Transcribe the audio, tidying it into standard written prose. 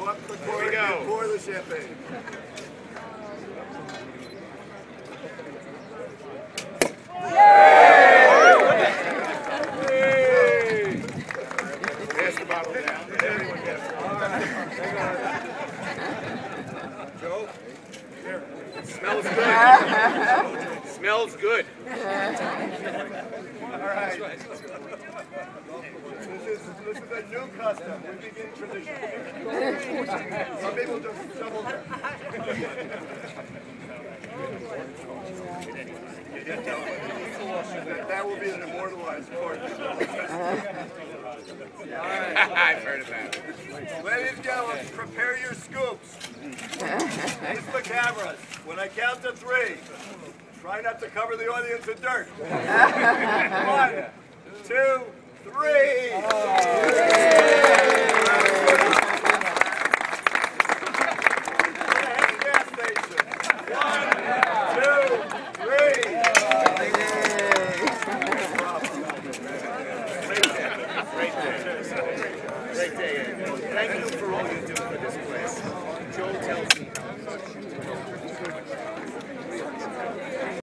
up the cork and pour the champagne. Pass the bottle down. Everyone gets it. Joe? Here. Smells good. Smells good. All right. This is a new custom. We begin tradition. Some people just double dip. That will be an immortalized court. I've heard about it. Ladies and gentlemen, prepare your scoops. Face the cameras. When I count to 3, try not to cover the audience in dirt. 1, 2, 3.